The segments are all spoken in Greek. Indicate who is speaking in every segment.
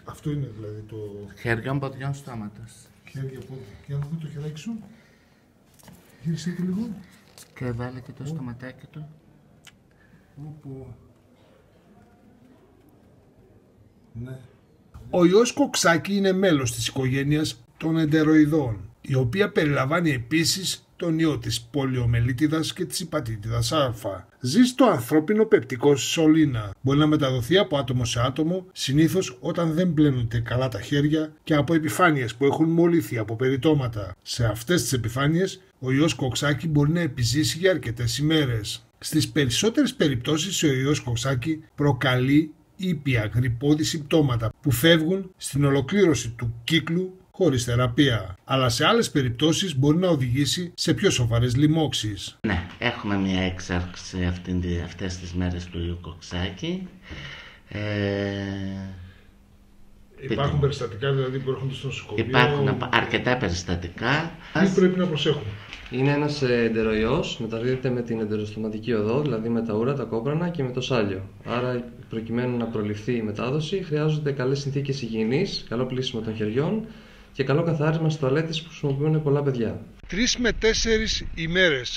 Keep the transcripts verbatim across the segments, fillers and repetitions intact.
Speaker 1: Αυτό είναι δηλαδή το...
Speaker 2: Χεριών, ποδιών, στόματος.
Speaker 1: Χέρια, πόδια. Για να δούμε το χεράκι σου. Γύρισε το λίγο.
Speaker 2: Και βάλε και το στοματάκι του.
Speaker 1: Όπου... Ναι. Ο ιός κοξάκι είναι μέλος της οικογένειας των εντεροειδών, η οποία περιλαμβάνει επίσης τον ιό της πολιομελίτιδας και της υπατήτιδας Α. Ζει στο ανθρώπινο πεπτικό σωλήνα. Μπορεί να μεταδοθεί από άτομο σε άτομο, συνήθως όταν δεν πλένονται καλά τα χέρια και από επιφάνειες που έχουν μολυθεί από περιτώματα. Σε αυτές τις επιφάνειες, ο ιός κοξάκι μπορεί να επιζήσει για αρκετές ημέρες. Στις περισσότερες περιπτώσεις, ο ιός κοξάκι προκαλεί ήπια γρυπώδη συμπτώματα που φεύγουν στην ολοκλήρωση του κύκλου χωρίς θεραπεία, αλλά σε άλλες περιπτώσεις μπορεί να οδηγήσει σε πιο σοβαρές λοιμώξεις.
Speaker 2: Ναι, έχουμε μια έξαρξη αυτές τις μέρες του ιού κοξάκι. Ε...
Speaker 1: Υπάρχουν περιστατικά δηλαδή που έρχονται στο νοσοκομείο.
Speaker 2: Υπάρχουν αρκετά περιστατικά.
Speaker 1: Τι πρέπει να προσέχουμε?
Speaker 3: Είναι ένας εντεροϊός, μεταδίδεται με την εντεροστοματική οδό, δηλαδή με τα ούρα, τα κόπρανα και με το σάλιο. Άρα, προκειμένου να προληφθεί η μετάδοση, χρειάζονται καλές συνθήκες υγιεινής, καλό πλύσιμο των χεριών και καλό καθάρισμα στις τουαλέτες που χρησιμοποιούν πολλά παιδιά.
Speaker 1: Τρεις με τέσσερις ημέρες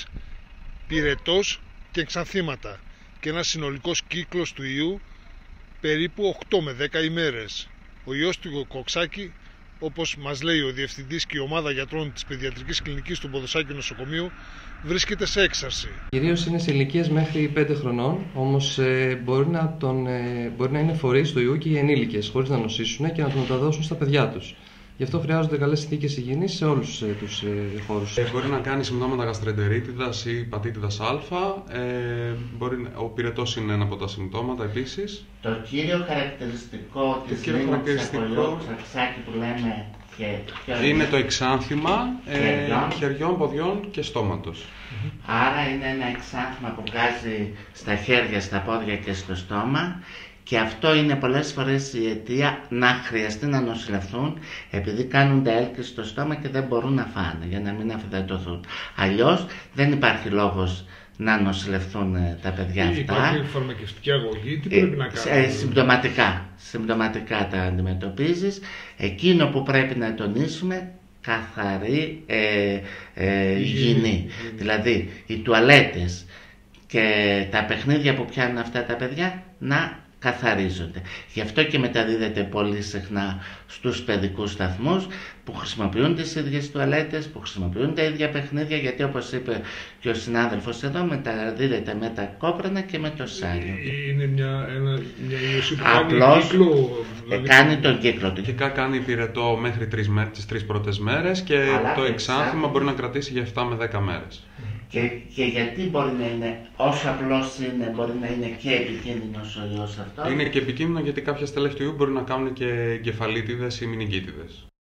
Speaker 1: πυρετός και εξανθήματα και ένας συνολικός κύκλος του ιού περίπου οκτώ με δέκα ημέρες. Ο ιός του κοξάκι, όπως μας λέει ο Διευθυντής και η ομάδα γιατρών της Παιδιατρικής Κλινικής του Ποδοσάκιου Νοσοκομείου, βρίσκεται σε έξαρση.
Speaker 3: Κυρίως είναι σε ηλικίες μέχρι πέντε χρονών, όμως ε, μπορεί, να τον, ε, μπορεί να είναι φορείς του ιού και οι ενήλικες, χωρίς να νοσήσουν και να τον μεταδώσουν στα παιδιά τους. Γι' αυτό χρειάζονται καλές συνθήκες υγιεινής σε όλους ε, τους ε, χώρους.
Speaker 4: Ε, μπορεί να κάνει συμπτώματα γαστρεντερίτιδας ή πατήτιδας Α. Ε, μπορεί, ο πυρετός είναι ένα από τα συμπτώματα επίσης.
Speaker 2: Το κύριο χαρακτηριστικό της λίμωξης από ιό κοξάκι που λέμε και
Speaker 4: είναι το εξάνθημα
Speaker 2: χεριών,
Speaker 4: ε, χεριών, ποδιών και στόματος.
Speaker 2: Mm-hmm. Άρα είναι ένα εξάνθημα που βγάζει στα χέρια, στα πόδια και στο στόμα. Και αυτό είναι πολλές φορές η αιτία να χρειαστεί να νοσηλευθούν επειδή κάνουν τα έλκη στο στόμα και δεν μπορούν να φάνε για να μην αφυδατωθούν. Αλλιώς δεν υπάρχει λόγος να νοσηλευθούν τα παιδιά αυτά.
Speaker 1: Υπάρχει φαρμακευτική αγωγή, τι πρέπει να κάνουμε?
Speaker 2: Ε, συμπτωματικά, συμπτωματικά τα αντιμετωπίζεις. Εκείνο που πρέπει να τονίσουμε, καθαρή ε, ε, υγιεινή. Δηλαδή οι τουαλέτες και τα παιχνίδια που πιάνουν αυτά τα παιδιά να καθαρίζονται. Γι' αυτό και μεταδίδεται πολύ συχνά στους παιδικούς σταθμούς που χρησιμοποιούν τις ίδιες τουαλέτες, που χρησιμοποιούν τα ίδια παιχνίδια, γιατί όπως είπε και ο συνάδελφος εδώ, μεταδίδεται με τα κόπρανα και με το σάλιο.
Speaker 1: Είναι μια, ένα, μια ιωσή που
Speaker 2: απλώς
Speaker 1: κάνει κύκλο, δηλαδή...
Speaker 2: κάνει τον κύκλο του.
Speaker 4: Αρχικά κάνει πυρετό μέχρι τρεις, τις τρεις πρώτες μέρες και αλλά το εξάνθημα μπορεί να κρατήσει για επτά με δέκα μέρες.
Speaker 2: Και, και γιατί μπορεί να είναι, όσο απλώς είναι, μπορεί να είναι και επικίνδυνος ο ιός αυτό.
Speaker 4: Είναι και επικίνδυνο γιατί κάποια στελέχη του ιού μπορεί να κάνουν και εγκεφαλίτιδες ή μηνυγκίτιδες.